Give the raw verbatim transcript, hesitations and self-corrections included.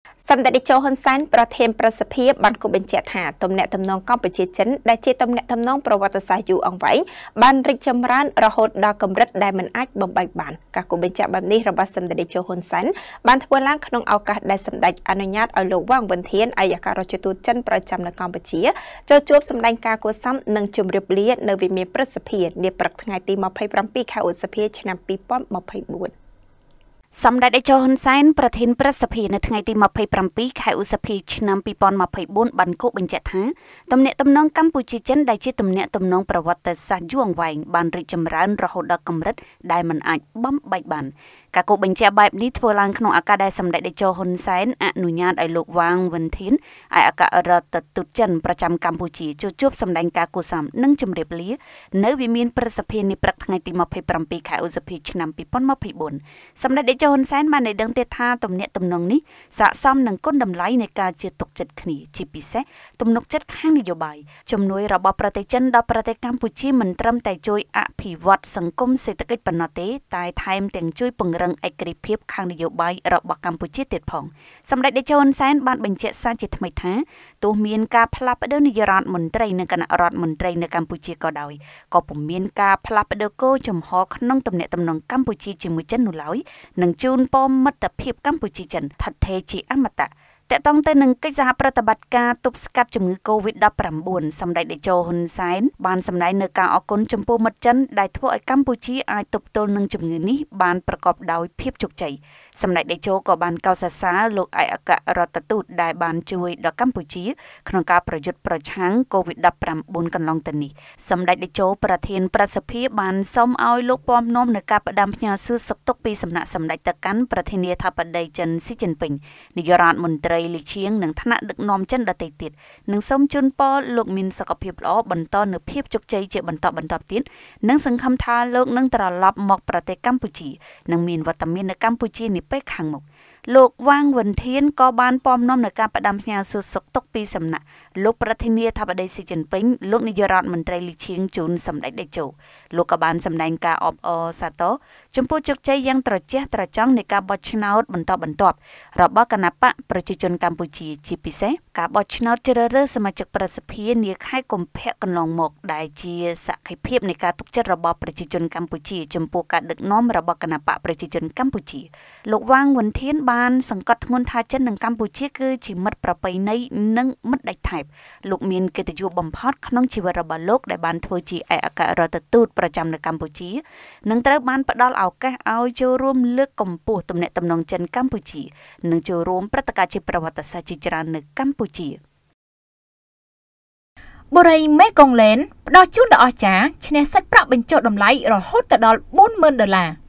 Some that the Johan sign brought him Prosapia, Banco Bencheta, Tom Netum non competition, that Chetum Netum non provata saju on way, Ban Richam Ran, Rahot Darkum Red Diamond Act Bombay Ban, Kaku Bencha Bani, Robasum the Johan sign, Bantwalank non Alka Desam Dike Ananyat or Low Wang Buntian, Ayakarochu Chen Projam the Competia, Jojo some Lankaku some Nunchum Riblia, Novi me Prosapia, near Praknati Mopai Prampik House appear Chinampi Pump Mopai Wood. សម្ដេចតេជោហ៊ុនសែនប្រធានប្រសិទ្ធិនៅថ្ងៃទី ยี่สิบเจ็ด ខែឧសភាឆ្នាំ ยี่สิบยี่สิบสี่ បានគូបញ្ជាក់ថាទំនាក់ទំនងកម្ពុជាចិនដែលជាទំនាក់ទំនងប្រវត្តិសាស្ត្រយូរអង្វែងបានរីកចម្រើនរហូតដល់កម្រិតដែលមិនអាចបំបែកបានការគូបញ្ជាក់បែបនេះធ្វើឡើងក្នុងឱកាសដែលសម្ដេចតេជោហ៊ុនសែនអនុញ្ញាតឲ្យលោកវ៉ាងវិនធានឯអគ្គរដ្ឋទូតចិនប្រចាំកម្ពុជាជួបសម្ដែងការគូសំនិងជម្រាបលានៅវិមានប្រសិទ្ធិនេះព្រឹកថ្ងៃទី ยี่สิบเจ็ด ខែឧសភាឆ្នាំ ยี่สิบยี่สิบสี่ សម្ដេចតេជោហ៊ុនសែនបានដឹងទេថាទំនាក់ទំនងនេះស័ក្តិសមនឹងគុណតម្លៃនៃការជឿទុកចិត្តគ្នាជាពិសេសទំនុកចិត្តខាងនយោបាយជំនួយរបស់ប្រទេសចិនដល់ប្រទេសកម្ពុជាមិនត្រឹមតែជួយអភិវឌ្ឍសង្គមសេដ្ឋកិច្ចប៉ុណ្ណោះទេតែថែមទាំងជួយពង្រឹងឯករាជ្យភាពខាងនយោបាយរបស់កម្ពុជាទៀតផងសម្ដេចតេជោហ៊ុនសែនបានបញ្ជាក់សារជាថ្មីថាទោះមានការផ្លាស់ប្តូរនាយករដ្ឋមន្ត្រីនិងគណៈរដ្ឋមន្ត្រីនៅកម្ពុជាក៏ដោយក៏ពុំមានការផ្លាស់ប្តូរគោលចំហក្នុងទំនាក់ទំនងកម្ពុជាជាមួយចិននោះឡើយនឹងជូនពរមិត្តភាពកម្ពុជាចិនថិតថេរជាអមតៈតកតងទៅនឹងកិច្ចសហប្រតិបត្តិការទប់ស្កាត់ជំងឺ កូវីដ ដប់ប្រាំបួន សម្ដេចតេជោហ៊ុនសែនបានសម្ដែងនៅការអរគុណចំពោះមិត្តចិនដែលធ្វើឲ្យកម្ពុជាអាចទប់ទល់នឹងជំងឺនេះបានប្រកបដោយភាពជោគជ័យសម្ដេចតេជោក៏បានកោតសរសើរលោកឯកអគ្គរដ្ឋទូតដែលបានជួយដល់កម្ពុជាក្នុងការប្រយុទ្ធប្រឆាំង កូវីដ ដប់ប្រាំបួន កន្លងទៅនេះសម្ដេចតេជោប្រធានប្រសិទ្ធិបានសូមឲ្យលោកពំនាំនៅការផ្ដាំផ្ញើសួរសុខទុក្ខពីសំណាក់សម្ដេចទៅកាន់ប្រធានាធិបតីចិនស៊ីជីនពីងនាយករដ្ឋមន្ត្រីលីឈៀងនិងថ្នាក់ដឹកនាំចិនដទៃទៀតនិងសូមជូនពរលោកមានសុខភាពល្អបន្តនូវភាពជោគជ័យជាបន្តបន្តទៀតនិងសង្ឃឹមថាលោកនឹងត្រឡប់មកប្រទេសកម្ពុជានិងមានវត្តមាននៅកម្ពុជានាពេលខាងមុខលោកវ៉ាងវិនធានក៏បានពំនាំនៅការផ្ដាំផ្ញើសួរសុខទុក្ខពីសំណាក់លោកប្រធានាធិបតីស៊ីជីនពីងលោកនាយករដ្ឋមន្ត្រីលីឈៀងជូនសម្ដេចតេជោលោកក៏បានសម្ដែងការអបអរសាទរចំពោះជោគជ័យយ៉ាងត្រចះត្រចង់នៃការបោះឆ្នោតបន្តបន្ទាប់របស់គណបកប្រជាជនកម្ពុជាជាពិសេសការបោះឆ្នោតជ្រើសរើសសមាជិកប្រសិទ្ធិនាខែកុម្ភៈកន្លងមកដែលជាសក្ខីភាពនៃការទុកចិត្តរបស់ប្រជាជនកម្ពុជាចំពោះការដឹកនាំរបស់គណបកប្រជាជនកម្ពុជាលោកវ៉ាងវិនធានបានសង្កត់ធ្ងន់ថាចិននិងកម្ពុជាគឺជាមិត្តប្រពៃណីនិងមិត្តដាច់ថែបលោកមានកិត្តិយសបំផុតក្នុងជីវិតរបស់លោកដែលបានធ្វើជាឯកអគ្គរដ្ឋទូតប្រចាំនៅកម្ពុជានិងត្រូវបានផ្ដល់ឱកាសឲ្យចូលរួមលើកកម្ពស់ទំនាក់ទំនងចិនកម្ពុជានិងចូលរួមព្រឹត្តិការណ៍ជាប្រវត្តិសាស្ត្រជាច្រើននៅកម្ពុជាបុរីមេកុងឡែនផ្ដល់ជូនដល់អស្ចារ្យឈ្នះសាច់ប្រាក់បញ្ចុះតម្លៃរហូតដល់ bốn mươiដុល្លារ